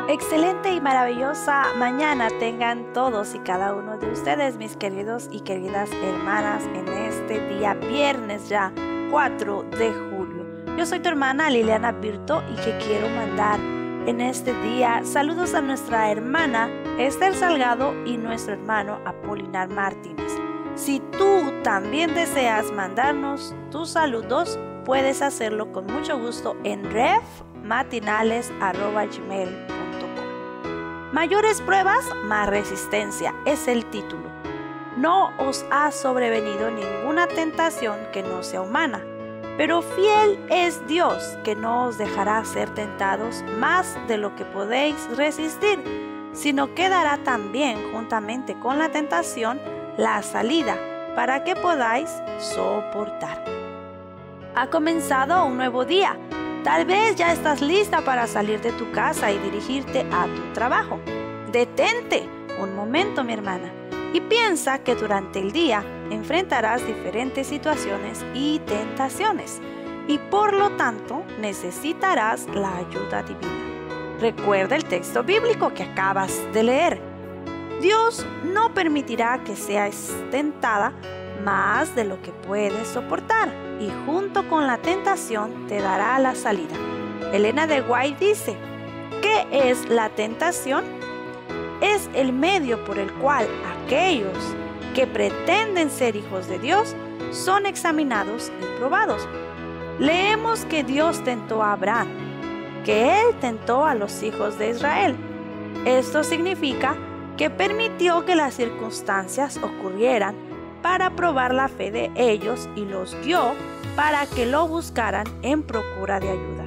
Excelente y maravillosa mañana tengan todos y cada uno de ustedes, mis queridos y queridas hermanas, en este día viernes ya 4 de julio. Yo soy tu hermana Liliana Virto y que quiero mandar en este día saludos a nuestra hermana Esther Salgado y nuestro hermano Apolinar Martínez. Si tú también deseas mandarnos tus saludos, puedes hacerlo con mucho gusto en refmatinales@gmail.com. Mayores pruebas, más resistencia es el título. No os ha sobrevenido ninguna tentación que no sea humana, pero fiel es Dios, que no os dejará ser tentados más de lo que podéis resistir, sino que dará también juntamente con la tentación la salida para que podáis soportar. Ha comenzado un nuevo día. Tal vez ya estás lista para salir de tu casa y dirigirte a tu trabajo. Detente un momento, mi hermana, y piensa que durante el día enfrentarás diferentes situaciones y tentaciones, y por lo tanto necesitarás la ayuda divina. Recuerda el texto bíblico que acabas de leer. Dios no permitirá que seas tentada más de lo que puedes soportar, y junto con la tentación te dará la salida. Elena de White dice, ¿qué es la tentación? Es el medio por el cual aquellos que pretenden ser hijos de Dios son examinados y probados. Leemos que Dios tentó a Abraham, que Él tentó a los hijos de Israel. Esto significa que permitió que las circunstancias ocurrieran para probar la fe de ellos y los guió para que lo buscaran en procura de ayuda.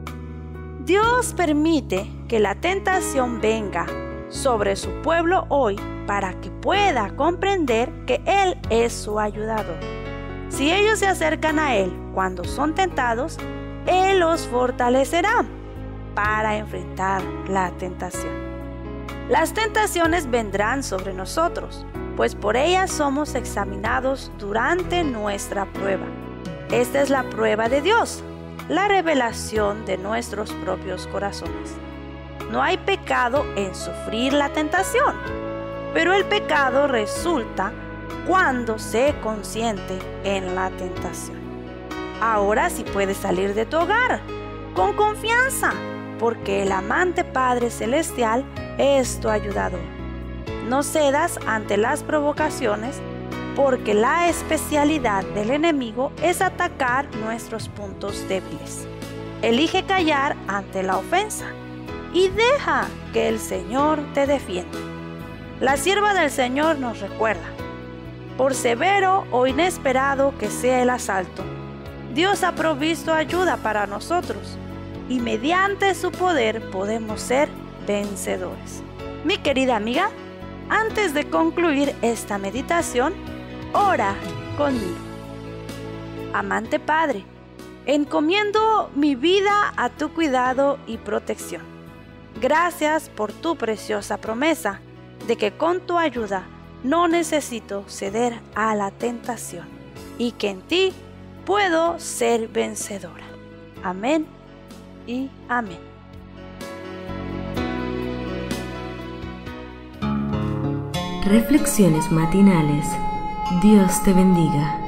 Dios permite que la tentación venga sobre su pueblo hoy para que pueda comprender que Él es su ayudador. Si ellos se acercan a Él cuando son tentados, Él los fortalecerá para enfrentar la tentación. Las tentaciones vendrán sobre nosotros, pues por ellas somos examinados durante nuestra prueba. Esta es la prueba de Dios, la revelación de nuestros propios corazones. No hay pecado en sufrir la tentación, pero el pecado resulta cuando se consiente en la tentación. Ahora sí puedes salir de tu hogar con confianza, porque el amante Padre Celestial es tu ayudador. No cedas ante las provocaciones, porque la especialidad del enemigo es atacar nuestros puntos débiles. Elige callar ante la ofensa y deja que el Señor te defienda. La sierva del Señor nos recuerda, por severo o inesperado que sea el asalto, Dios ha provisto ayuda para nosotros y mediante su poder podemos ser vencedores. Mi querida amiga, antes de concluir esta meditación, ora conmigo. Amante Padre, encomiendo mi vida a tu cuidado y protección. Gracias por tu preciosa promesa de que con tu ayuda no necesito ceder a la tentación y que en ti puedo ser vencedora. Amén y amén. Reflexiones matinales. Dios te bendiga.